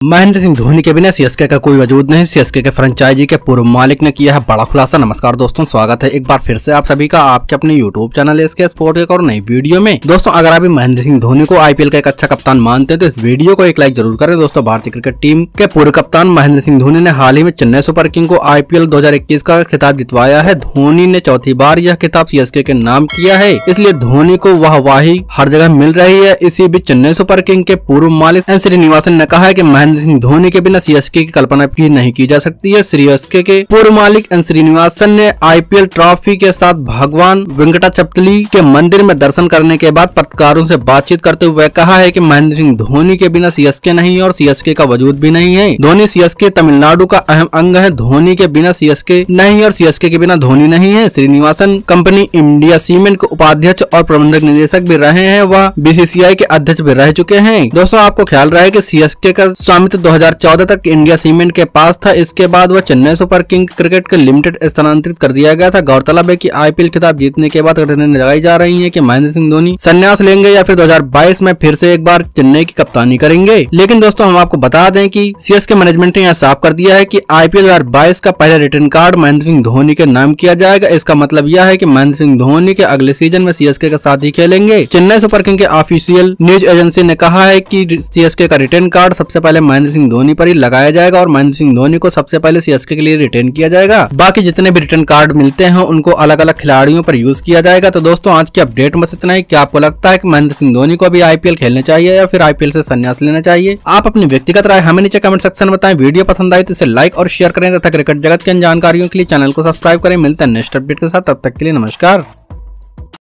महेंद्र सिंह धोनी के बिना सीएसके का कोई वजूद नहीं। सीएसके के फ्रेंचाइजी के पूर्व मालिक ने किया है बड़ा खुलासा। नमस्कार दोस्तों, स्वागत है एक बार फिर से आप सभी का आपके अपने यूट्यूब चैनल एसके स्पोर्ट एक और नई वीडियो में। दोस्तों, अगर आप महेंद्र सिंह धोनी को आईपीएल का एक अच्छा कप्तान मानते हैं तो इस वीडियो को एक लाइक जरूर करें। दोस्तों, भारतीय क्रिकेट टीम के पूर्व कप्तान महेंद्र सिंह धोनी ने हाल ही में चेन्नई सुपर किंग को आईपीएल 2021 का खिताब जितवाया है। धोनी ने चौथी बार यह खिताब सीएसके के नाम किया है, इसलिए धोनी को वाहवाही हर जगह मिल रही है। इसी बीच चेन्नई सुपर किंग के पूर्व मालिक एन श्रीनिवासन ने कहा है कि महेंद्र सिंह धोनी के बिना सीएसके की कल्पना भी नहीं की जा सकती है। सीएसके के पूर्व मालिक एन श्रीनिवासन ने आईपीएल ट्रॉफी के साथ भगवान वेंकटाचलपति के मंदिर में दर्शन करने के बाद पत्रकारों से बातचीत करते हुए कहा है कि महेंद्र सिंह धोनी के बिना सीएसके नहीं और सीएसके का वजूद भी नहीं है। धोनी सीएसके तमिलनाडु का अहम अंग है। धोनी के बिना सीएसके नहीं और सीएसके के बिना धोनी नहीं है। श्रीनिवासन कंपनी इंडिया सीमेंट के उपाध्यक्ष और प्रबंधक निदेशक भी रहे हैं। वह बीसीसीआई के अध्यक्ष भी रह चुके हैं। दोस्तों, आपको ख्याल रहा है कि सीएसके का स्वामित्व 2014 तक इंडिया सीमेंट के पास था। इसके बाद वह चेन्नई सुपर किंग क्रिकेट के लिमिटेड स्थानांतरित कर दिया गया था। गौरतलब है कि आईपीएल खिताब जीतने के बाद खबरें लगाई जा रही हैं कि महेंद्र सिंह धोनी संन्यास लेंगे या फिर 2022 में फिर से एक बार चेन्नई की कप्तानी करेंगे। लेकिन दोस्तों, हम आपको बता दें कि सीएसके मैनेजमेंट ने यह साफ कर दिया है कि आईपीएल 2022 का पहला रिटर्न कार्ड महेंद्र सिंह धोनी के नाम किया जाएगा। इसका मतलब यह है कि महेंद्र सिंह धोनी के अगले सीजन में सीएसके के साथ ही खेलेंगे। चेन्नई सुपर किंग के ऑफिशियल न्यूज एजेंसी ने कहा है कि सीएसके का रिटर्न कार्ड सबसे पहले महेंद्र सिंह धोनी पर ही लगाया जाएगा और महेंद्र सिंह धोनी को सबसे पहले सीएसके के लिए रिटर्न किया जाएगा। बाकी जितने भी रिटर्न कार्ड मिलते हैं उनको अलग अलग खिलाड़ियों पर यूज किया जाएगा। तो दोस्तों, आज की अपडेट में बस इतना ही। क्या आपको लगता है कि महेंद्र सिंह धोनी को अभी आईपीएल खेलना चाहिए या फिर आईपीएल से संन्यास लेना चाहिए? आप अपनी व्यक्तिगत राय हमें नीचे कमेंट सेक्शन में बताएं। वीडियो पसंद आई तो इसे लाइक और शेयर करें तथा क्रिकेट जगत की अन्य जानकारियों के लिए चैनल को सब्सक्राइब करें। मिलते हैं नेक्स्ट अपडेट के साथ, तब तक के लिए नमस्कार।